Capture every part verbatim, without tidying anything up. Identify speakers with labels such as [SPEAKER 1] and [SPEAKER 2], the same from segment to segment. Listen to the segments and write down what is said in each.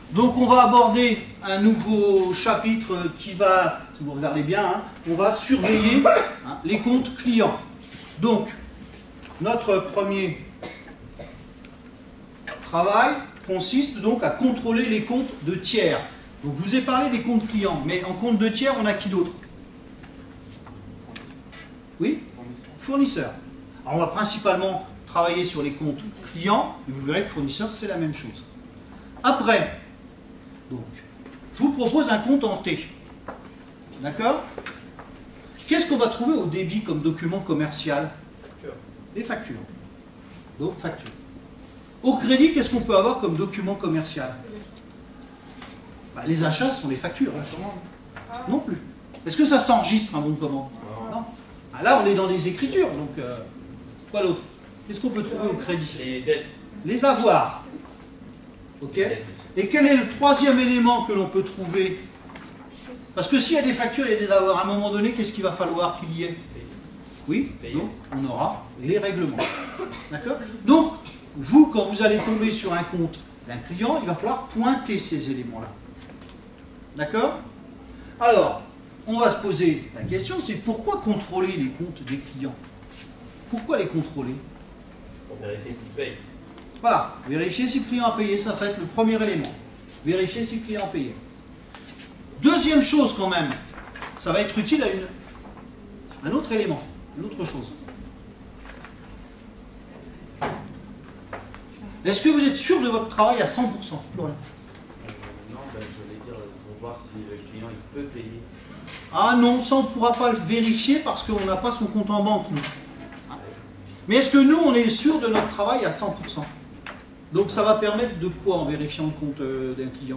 [SPEAKER 1] Donc on va aborder un nouveau chapitre qui va, si vous regardez bien, hein, on va surveiller hein, les comptes clients. Donc, notre premier travail consiste donc à contrôler les comptes de tiers. Donc je vous ai parlé des comptes clients, mais en compte de tiers, on a qui d'autre? Oui? Fournisseurs. Alors on va principalement travailler sur les comptes clients, et vous verrez que fournisseurs, c'est la même chose. Après, donc, je vous propose un compte en T. D'accord? Qu'est-ce qu'on va trouver au débit comme document commercial? Les factures. Donc, factures. Au crédit, qu'est-ce qu'on peut avoir comme document commercial? Bah, les achats sont les factures. Hein. Non plus. Est-ce que ça s'enregistre un bon de commande? Non. Ah, là, on est dans des écritures. Donc, euh, quoi d'autre? Qu'est-ce qu'on peut trouver au crédit?
[SPEAKER 2] Les dettes.
[SPEAKER 1] Les avoirs. Ok. Et quel est le troisième élément que l'on peut trouver? Parce que s'il y a des factures et des avoirs, à un moment donné, qu'est-ce qu'il va falloir qu'il y ait? Oui, donc on aura les règlements. D'accord? Donc, vous, quand vous allez tomber sur un compte d'un client, il va falloir pointer ces éléments-là. D'accord? Alors, on va se poser la question, c'est pourquoi contrôler les comptes des clients? Pourquoi les contrôler?
[SPEAKER 2] Pour vérifier s'ils payent.
[SPEAKER 1] Voilà, vérifier si le client a payé, ça, ça va être le premier élément. Vérifier si le client a payé. Deuxième chose quand même, ça va être utile à une, un autre élément, une autre chose. Est-ce que vous êtes sûr de votre travail à cent pour cent? Florian?
[SPEAKER 3] Euh, non, ben, je voulais dire pour voir si le client il peut payer.
[SPEAKER 1] Ah non, ça on ne pourra pas le vérifier parce qu'on n'a pas son compte en banque, nous. Mais est-ce que nous, on est sûr de notre travail à cent pour cent? Donc ça va permettre de quoi en vérifiant le compte euh, d'un client?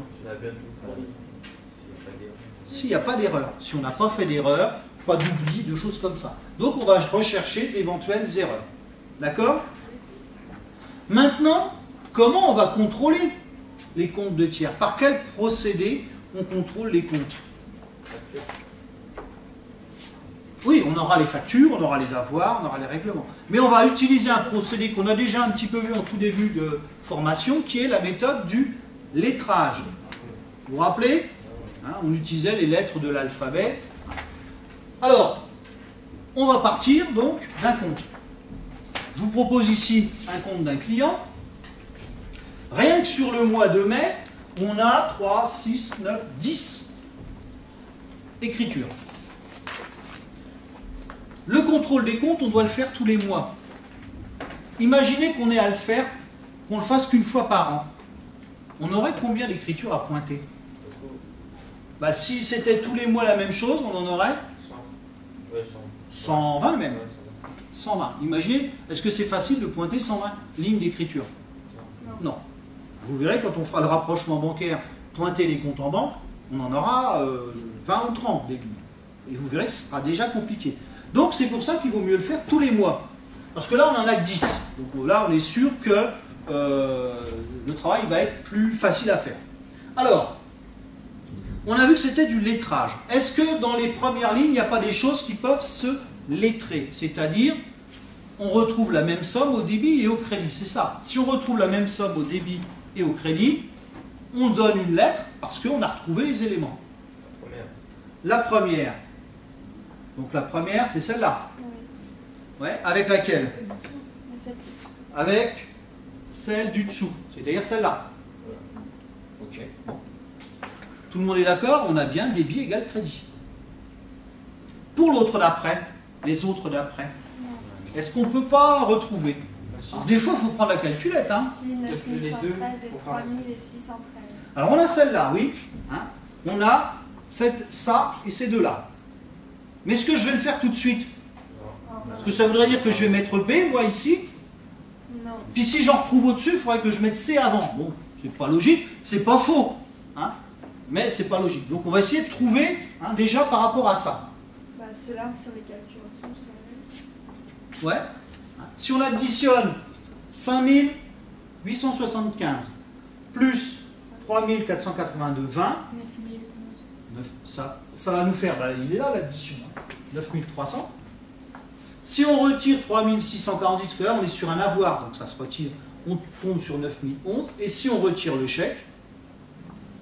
[SPEAKER 1] S'il n'y a pas d'erreur. Si on n'a pas fait d'erreur, pas d'oubli, de choses comme ça. Donc on va rechercher d'éventuelles erreurs. D'accord? Maintenant, comment on va contrôler les comptes de tiers? Par quel procédé on contrôle les comptes? Oui, on aura les factures, on aura les avoirs, on aura les règlements. Mais on va utiliser un procédé qu'on a déjà un petit peu vu en tout début de formation, qui est la méthode du lettrage. Vous vous rappelez? Hein, on utilisait les lettres de l'alphabet. Alors, on va partir donc d'un compte. Je vous propose ici un compte d'un client. Rien que sur le mois de mai, on a trois, six, neuf, dix écritures. Le contrôle des comptes, on doit le faire tous les mois. Imaginez qu'on ait à le faire, qu'on le fasse qu'une fois par an. On aurait combien d'écritures à pointer? Bah, si c'était tous les mois la même chose, on en aurait cent vingt même. cent vingt. Imaginez, est-ce que c'est facile de pointer cent vingt lignes d'écriture? Non. Vous verrez, quand on fera le rapprochement bancaire, pointer les comptes en banque, on en aura euh, vingt ou trente des lignes. Et vous verrez que ce sera déjà compliqué. Donc c'est pour ça qu'il vaut mieux le faire tous les mois. Parce que là, on en a que dix. Donc là, on est sûr que euh, le travail va être plus facile à faire. Alors, on a vu que c'était du lettrage. Est-ce que dans les premières lignes, il n'y a pas des choses qui peuvent se lettrer? C'est-à-dire, on retrouve la même somme au débit et au crédit. C'est ça. Si on retrouve la même somme au débit et au crédit, on donne une lettre parce qu'on a retrouvé les éléments. La première. La première. Donc la première, c'est celle-là. Oui. Ouais, avec laquelle? Avec celle du dessous, c'est-à-dire celle-là. Ok. Bon. Tout le monde est d'accord? On a bien débit égale crédit. Pour l'autre d'après, les autres d'après, est-ce qu'on ne peut pas retrouver? Alors, des fois, il faut prendre la calculette. Hein.
[SPEAKER 4] neuf mille cent treize et trois mille six cent treize.
[SPEAKER 1] Alors on a celle-là, oui. Hein. On a cette, ça et ces deux-là. Mais est-ce que je vais le faire tout de suite? Parce que ça voudrait dire que je vais mettre B, moi, ici.
[SPEAKER 4] Non.
[SPEAKER 1] Puis si j'en retrouve au-dessus, il faudrait que je mette C avant. Bon, c'est pas logique, c'est pas faux. Hein, mais c'est pas logique. Donc on va essayer de trouver, hein, déjà par rapport à ça.
[SPEAKER 4] Bah, ceux-là, on se les calcule ensemble, c'est la même.
[SPEAKER 1] Ouais. Si on additionne cinq mille huit cent soixante-quinze plus trois mille quatre cent quatre-vingt-deux, vingt,
[SPEAKER 4] neuf mille onze.
[SPEAKER 1] ça, ça va nous faire, bah, il est là l'addition, hein, neuf mille trois cents. Si on retire trois mille six cent quarante-six, parce que là on est sur un avoir, donc ça se retire, on tombe sur neuf mille onze. Et si on retire le chèque,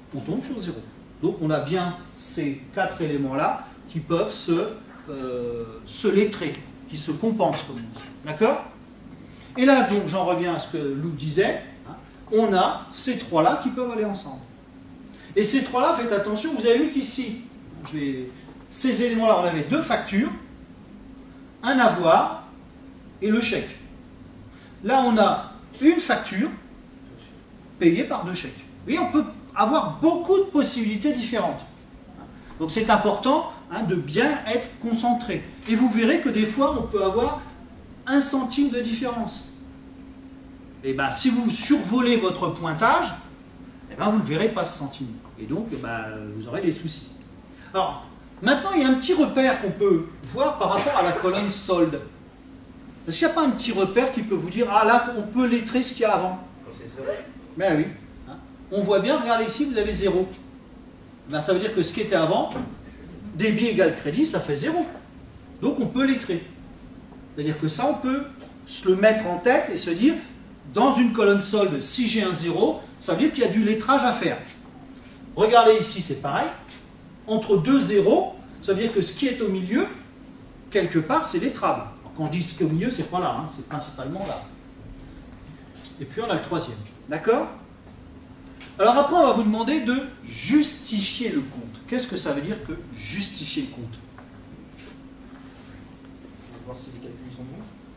[SPEAKER 1] on tombe sur zéro. Donc on a bien ces quatre éléments-là qui peuvent se, euh, se lettrer, qui se compensent, comme on dit. D'accord? Et là, donc, j'en reviens à ce que Lou disait, hein, on a ces trois-là qui peuvent aller ensemble. Et ces trois-là, faites attention, vous avez vu qu'ici, je vais... ces éléments-là, on avait deux factures, un avoir et le chèque. Là, on a une facture payée par deux chèques. Vous voyez, on peut avoir beaucoup de possibilités différentes. Donc c'est important hein, de bien être concentré. Et vous verrez que des fois, on peut avoir un centime de différence. Et bien, si vous survolez votre pointage, eh ben, vous ne verrez pas ce centime. Et donc, eh ben, vous aurez des soucis. Alors, maintenant, il y a un petit repère qu'on peut voir par rapport à la colonne solde. Est-ce qu'il n'y a pas un petit repère qui peut vous dire, ah là, on peut lettrer ce qu'il y a avant? Ben oui. Hein. On voit bien, regardez ici, vous avez zéro. Ben, ça veut dire que ce qui était avant, débit égale crédit, ça fait zéro. Donc on peut lettrer. C'est-à-dire que ça, on peut se le mettre en tête et se dire, dans une colonne solde, si j'ai un zéro, ça veut dire qu'il y a du lettrage à faire. Regardez ici, c'est pareil. Entre deux zéros, ça veut dire que ce qui est au milieu, quelque part, c'est lettrable. Alors, quand je dis ce qui est au milieu, c'est pas là, hein, c'est principalement là. Et puis on a le troisième. D'accord? Alors après, on va vous demander de justifier le compte. Qu'est-ce que ça veut dire que justifier le compte?
[SPEAKER 5] On va voir si les calculs sont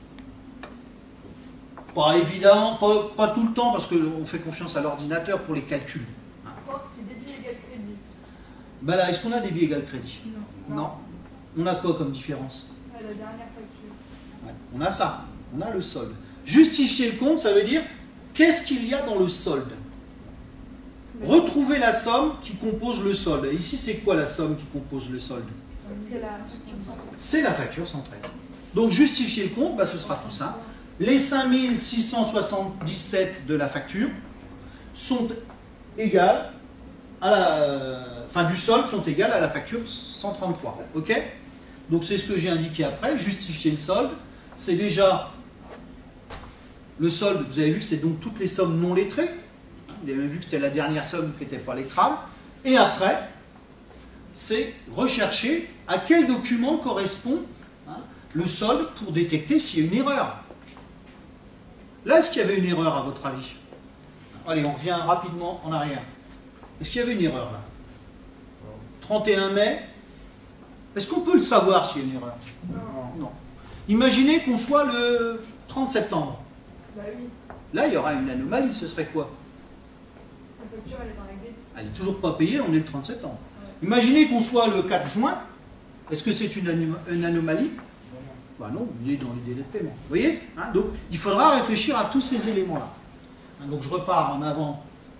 [SPEAKER 5] bons.
[SPEAKER 1] Pas évident, pas, pas tout le temps, parce qu'on fait confiance à l'ordinateur pour les calculs.
[SPEAKER 4] Hein. C'est débit égal crédit.
[SPEAKER 1] Ben là, est-ce qu'on a débit égal crédit?
[SPEAKER 4] Non.
[SPEAKER 1] Non. On a quoi comme différence?
[SPEAKER 4] Ouais, la dernière facture.
[SPEAKER 1] Ouais, on a ça, on a le solde. Justifier le compte, ça veut dire qu'est-ce qu'il y a dans le solde? Retrouver la somme qui compose le solde. Et ici, c'est quoi la somme qui compose le solde?
[SPEAKER 4] C'est la facture cent treize.
[SPEAKER 1] C'est la facture cent treize. Donc justifier le compte, bah, ce sera tout ça. Les cinq mille six cent soixante-dix-sept de la facture sont égales à la... Enfin, du solde sont égales à la facture cent trente-trois. Ok? Donc c'est ce que j'ai indiqué après. Justifier le solde, c'est déjà le solde. Vous avez vu que c'est donc toutes les sommes non lettrées. Vous avez vu que c'était la dernière somme qui n'était pas lettrable. Et après, c'est rechercher à quel document correspond hein, le solde pour détecter s'il y a une erreur. Là, est-ce qu'il y avait une erreur à votre avis? Allez, on revient rapidement en arrière. Est-ce qu'il y avait une erreur là? trente et un mai. Est-ce qu'on peut le savoir s'il y a une erreur?
[SPEAKER 4] Non.
[SPEAKER 1] Non. Imaginez qu'on soit le trente septembre.
[SPEAKER 4] Bah oui.
[SPEAKER 1] Là, il y aura une anomalie. Ce serait quoi?
[SPEAKER 4] La facture, elle est pas réglée.
[SPEAKER 1] Elle n'est toujours pas payée, on est le trente septembre. Ouais. Imaginez qu'on soit le quatre juin. Est-ce que c'est une, anom une anomalie? Bah non, il est dans les délais de paiement. Vous voyez hein? Donc, il faudra réfléchir à tous ces éléments-là. Hein, donc, je repars en avant.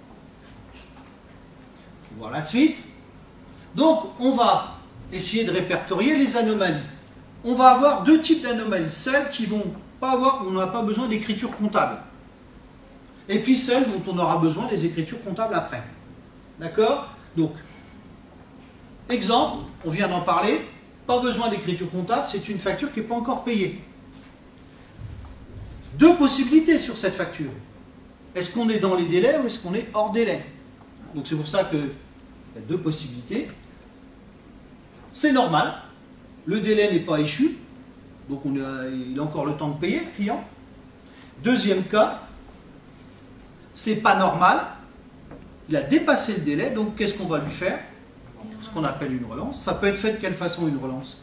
[SPEAKER 1] Pour voir la suite. Donc, on va essayer de répertorier les anomalies. On va avoir deux types d'anomalies. Celles qui vont pas avoir, on n'a pas besoin d'écriture comptable. Et puis celles dont on aura besoin des écritures comptables après. D'accord? Donc, exemple, on vient d'en parler, pas besoin d'écriture comptable, c'est une facture qui n'est pas encore payée. Deux possibilités sur cette facture. Est-ce qu'on est dans les délais ou est-ce qu'on est hors délai? Donc c'est pour ça qu'il y a deux possibilités. C'est normal, le délai n'est pas échu, donc on a, il a encore le temps de payer le client. Deuxième cas, c'est pas normal, il a dépassé le délai, donc qu'est-ce qu'on va lui faire? Ce qu'on appelle une relance. Ça peut être fait de quelle façon une relance?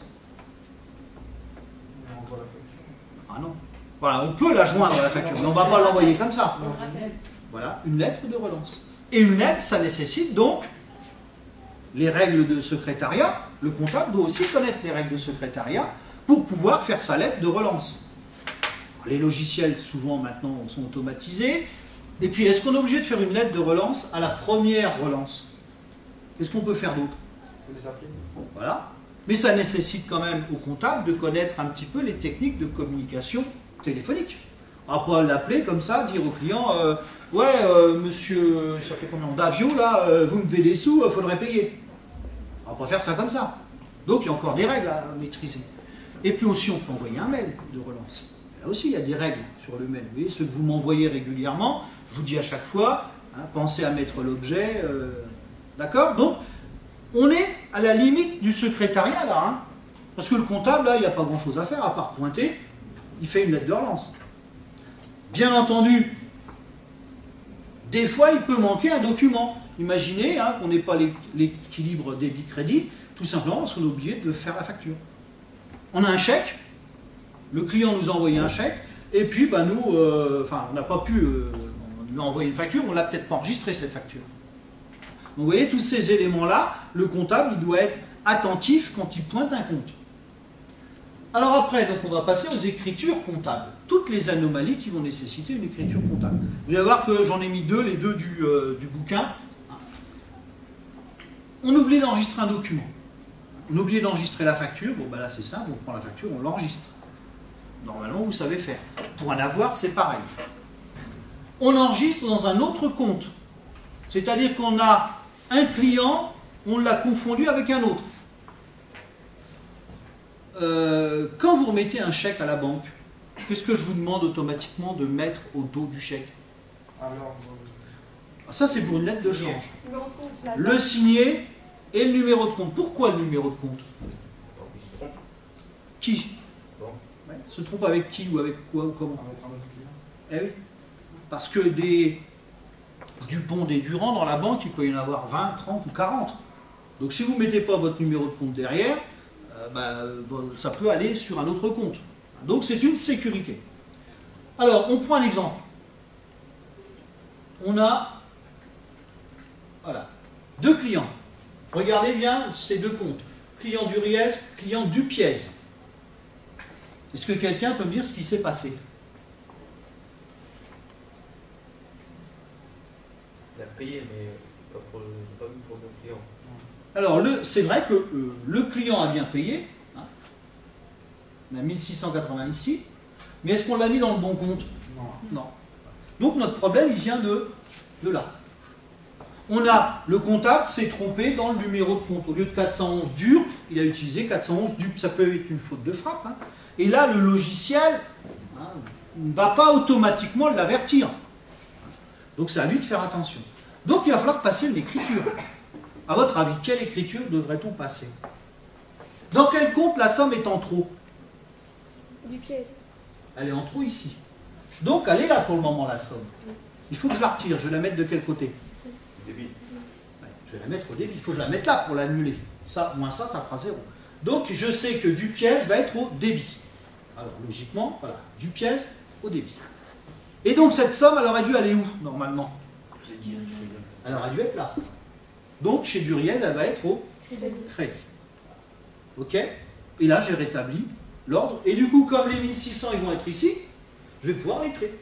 [SPEAKER 1] Ah non. Voilà, on peut la joindre à la facture, mais on ne va pas l'envoyer comme ça. Voilà, une lettre de relance. Et une lettre, ça nécessite donc les règles de secrétariat. Le comptable doit aussi connaître les règles de secrétariat pour pouvoir faire sa lettre de relance. Les logiciels, souvent maintenant, sont automatisés. Et puis, est-ce qu'on est obligé de faire une lettre de relance à la première relance? Qu'est-ce qu'on peut faire d'autre? Voilà. Mais ça nécessite quand même au comptable de connaître un petit peu les techniques de communication téléphonique. On va pas l'appeler comme ça, dire au client euh, ouais, euh, monsieur Davio, là, euh, vous me devez des sous, il euh, faudrait payer. On va pas faire ça comme ça. Donc il y a encore des règles à maîtriser. Et puis aussi, on peut envoyer un mail de relance. Là aussi, il y a des règles sur le mail. Vous voyez, ceux que vous m'envoyez régulièrement, je vous dis à chaque fois, hein, pensez à mettre l'objet euh, D'accord? Donc, on est à la limite du secrétariat, là. Hein, parce que le comptable, là, il n'y a pas grand-chose à faire, à part pointer. Il fait une lettre de relance. Bien entendu, des fois, il peut manquer un document. Imaginez hein, qu'on n'ait pas l'équilibre débit-crédit, tout simplement parce qu'on a oublié de faire la facture. On a un chèque, le client nous a envoyé un chèque, et puis bah, nous, euh, enfin, on n'a pas pu euh, on lui a envoyé une facture, on ne l'a peut-être pas enregistré cette facture. Donc vous voyez, tous ces éléments-là, le comptable, il doit être attentif quand il pointe un compte. Alors après, donc on va passer aux écritures comptables. Toutes les anomalies qui vont nécessiter une écriture comptable. Vous allez voir que j'en ai mis deux, les deux du, euh, du bouquin. On oublie d'enregistrer un document. On oublie d'enregistrer la facture. Bon, ben là c'est simple, on prend la facture, on l'enregistre. Normalement, vous savez faire. Pour un avoir, c'est pareil. On enregistre dans un autre compte. C'est-à-dire qu'on a un client, on l'a confondu avec un autre. Euh, quand vous remettez un chèque à la banque, qu'est-ce que je vous demande automatiquement de mettre au dos du chèque?
[SPEAKER 5] Alors,
[SPEAKER 1] Ça, c'est pour une lettre de change.
[SPEAKER 4] Le compte, la
[SPEAKER 1] Le signé et le numéro de compte. Pourquoi le numéro de compte?
[SPEAKER 2] Il se trompe.
[SPEAKER 1] Qui
[SPEAKER 2] Bon.
[SPEAKER 1] Ouais, se trompe avec qui ou avec quoi ou comment?
[SPEAKER 5] avec un autre client.
[SPEAKER 1] Eh oui. Parce que des Dupont, des Durand, dans la banque, il peut y en avoir vingt, trente ou quarante. Donc si vous ne mettez pas votre numéro de compte derrière, euh, bah, bon, ça peut aller sur un autre compte. Donc c'est une sécurité. Alors, on prend un exemple. On a voilà, deux clients. Regardez bien ces deux comptes. Client Duriez, client Dupiez. Est-ce que quelqu'un peut me dire ce qui s'est passé?
[SPEAKER 2] Il a payé, mais pas, pour, pas mis pour le client.
[SPEAKER 1] Alors, c'est vrai que euh, le client a bien payé. Hein, on a mille six cent quatre-vingts ici. Mais est-ce qu'on l'a mis dans le bon compte?
[SPEAKER 5] Non.
[SPEAKER 1] Non. Donc notre problème, il vient de, de là. On a, le comptable s'est trompé dans le numéro de compte. Au lieu de quatre cent onze dur, il a utilisé quatre cent onze dup. Ça peut être une faute de frappe. Hein. Et là, le logiciel hein, ne va pas automatiquement l'avertir. Donc c'est à lui de faire attention. Donc il va falloir passer l'écriture. À votre avis, quelle écriture devrait-on passer? Dans quel compte la somme est en trop?
[SPEAKER 4] du piège.
[SPEAKER 1] Elle est en trop ici. Donc elle est là pour le moment, la somme. Il faut que je la retire. Je vais la mettre de quel côté?
[SPEAKER 2] Débit.
[SPEAKER 1] Ouais, je vais la mettre au débit. Il faut que je la mette là pour l'annuler. Ça, moins ça, ça fera zéro. Donc je sais que du pièce va être au débit. Alors logiquement, voilà, du pièce au débit. Et donc cette somme, elle aurait dû aller où, normalement? Elle aurait dû être là. Donc chez Duriez, elle va être au crédit. Ok? Et là, j'ai rétabli l'ordre. Et du coup, comme les mille six cents, ils vont être ici, je vais pouvoir lettrer.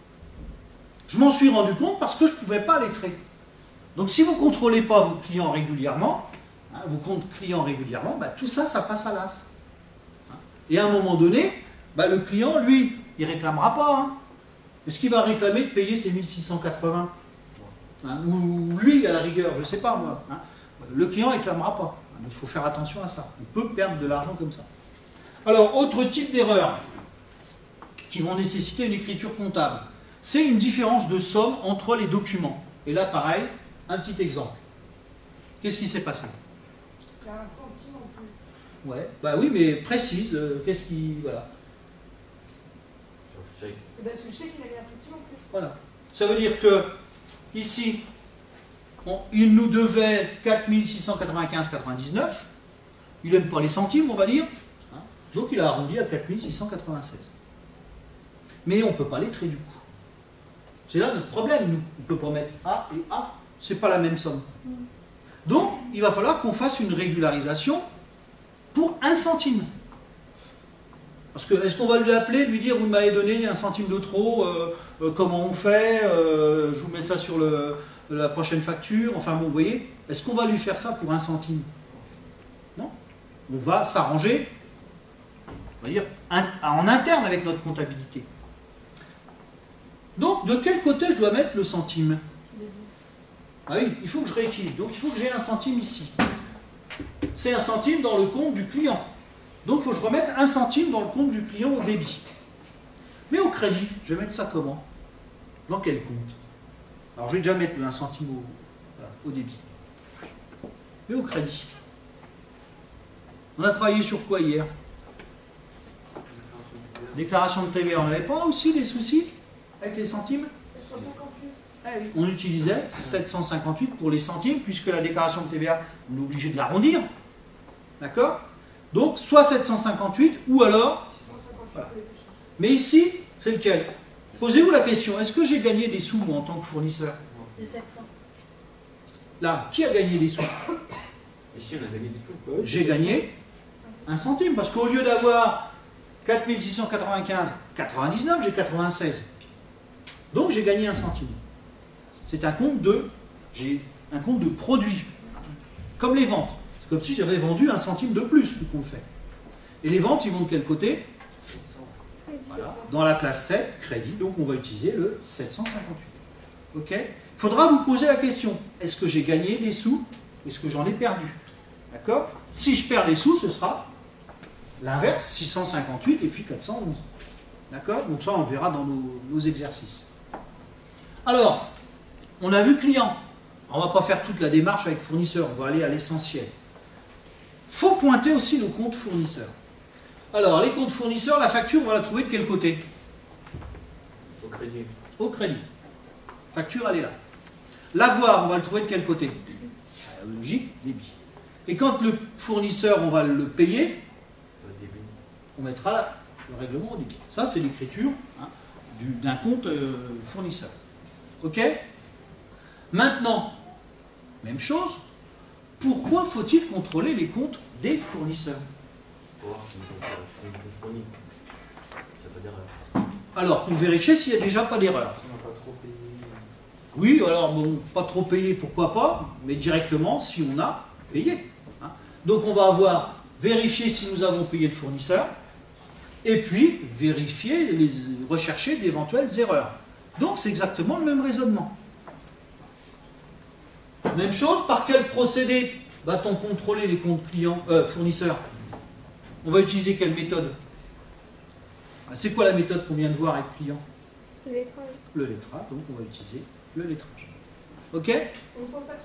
[SPEAKER 1] Je m'en suis rendu compte parce que je ne pouvais pas lettrer. Donc si vous ne contrôlez pas vos clients régulièrement, hein, vos comptes clients régulièrement, bah, tout ça, ça passe à l'as. Et à un moment donné, bah, le client, lui, il ne réclamera pas. Hein. Est-ce qu'il va réclamer de payer ses mille six cent quatre-vingts hein, ou lui, à la rigueur, je ne sais pas moi. Hein. Le client ne réclamera pas. Il faut faire attention à ça. On peut perdre de l'argent comme ça. Alors, autre type d'erreurs qui vont nécessiter une écriture comptable, c'est une différence de somme entre les documents. Et là, pareil, un petit exemple. Qu'est-ce qui s'est passé?
[SPEAKER 4] Il y a un centime en plus.
[SPEAKER 1] Ouais, bah oui, mais précise. euh, Qu'est-ce qui. Voilà.
[SPEAKER 2] Sur le chèque.
[SPEAKER 4] Et bien, sur le chèque, il a mis un centime en plus.
[SPEAKER 1] Voilà. Ça veut dire que, ici, on- il nous devait quatre mille six cent quatre-vingt-quinze virgule quatre-vingt-dix-neuf. Il n'aime pas les centimes, on va dire. Hein. Donc il a arrondi à quatre mille six cent quatre-vingt-seize. Mais on ne peut pas lettrer du coup. C'est là notre problème, nous. On ne peut pas mettre A et A. Ce n'est pas la même somme. Donc, il va falloir qu'on fasse une régularisation pour un centime. Parce que, est-ce qu'on va lui appeler, lui dire, vous m'avez donné un centime de trop, euh, euh, comment on fait, euh, je vous mets ça sur le, la prochaine facture, enfin bon, vous voyez, est-ce qu'on va lui faire ça pour un centime? Non. On va s'arranger, on va dire, un, en interne avec notre comptabilité. Donc, de quel côté je dois mettre le centime? Ah oui, il faut que je rééquilibre. Donc, il faut que j'ai un centime ici. C'est un centime dans le compte du client. Donc, il faut que je remette un centime dans le compte du client au débit. Mais au crédit, je vais mettre ça comment? Dans quel compte? Alors, je vais déjà mettre un centime au, voilà, au débit. et au crédit. On a travaillé sur quoi hier? Déclaration de T V A. On n'avait pas aussi des soucis avec les centimes?
[SPEAKER 4] sept cent cinquante-huit.
[SPEAKER 1] Eh oui. On utilisait sept cent cinquante-huit pour les centimes, puisque la déclaration de T V A, on est obligé de l'arrondir. D'accord? Donc, soit sept cent cinquante-huit, ou alors...
[SPEAKER 4] six cent cinquante-huit
[SPEAKER 1] Voilà.
[SPEAKER 4] pour les achats.
[SPEAKER 1] Mais ici, c'est lequel? Posez-vous la question, est-ce que j'ai gagné des sous, moi, en tant que fournisseur?
[SPEAKER 4] Les sept cents.
[SPEAKER 1] Là, qui a gagné des sous?
[SPEAKER 2] Ici, on a gagné des sous.
[SPEAKER 1] J'ai gagné un centime, parce qu'au lieu d'avoir quatre mille six cent quatre-vingt-quinze, quatre-vingt-dix-neuf, j'ai quatre-vingt-seize. Donc j'ai gagné un centime. C'est un compte de, j'ai un compte de produit. Comme les ventes. C'est comme si j'avais vendu un centime de plus du compte fait. Et les ventes, ils vont de quel côté?
[SPEAKER 4] Crédit.
[SPEAKER 1] Voilà. Dans la classe sept, crédit, donc on va utiliser le sept cent cinquante-huit. Ok? Il faudra vous poser la question, est-ce que j'ai gagné des sous? Est-ce que j'en ai perdu? D'accord? Si je perds des sous, ce sera l'inverse, six cent cinquante-huit et puis quatre cent onze. D'accord? Donc ça, on le verra dans nos, nos exercices. Alors, on a vu client. On ne va pas faire toute la démarche avec fournisseur, on va aller à l'essentiel. Il faut pointer aussi le compte fournisseur. Alors, les comptes fournisseurs, la facture, on va la trouver de quel côté?
[SPEAKER 2] Au crédit.
[SPEAKER 1] Au crédit. Facture, elle est là. L'avoir, on va le trouver de quel côté? Logique, débit. Et quand le fournisseur, on va le payer,
[SPEAKER 2] Au début.
[SPEAKER 1] on mettra là le règlement au débit. Ça, c'est l'écriture hein, du- d'un compte euh, fournisseur. Ok? Maintenant, même chose, pourquoi faut-il contrôler les comptes des fournisseurs?
[SPEAKER 2] Pour voir si nous avons fourni. Ça veut dire. euh,
[SPEAKER 1] Alors, pour vérifier s'il n'y a déjà pas d'erreur.
[SPEAKER 5] Si on n'a pas trop payé.
[SPEAKER 1] Oui, alors bon, pas trop payé, pourquoi pas, mais directement si on a payé. hein. Donc on va avoir vérifier si nous avons payé le fournisseur, et puis vérifier, les, rechercher d'éventuelles erreurs. Donc c'est exactement le même raisonnement. Même chose, par quel procédé va-t-on contrôler les comptes clients, euh, fournisseurs? On va utiliser quelle méthode? Ah, c'est quoi la méthode qu'on vient de voir avec client?
[SPEAKER 4] Le lettrage.
[SPEAKER 1] Le lettrage, donc on va utiliser le lettrage. Ok?
[SPEAKER 4] On sent ça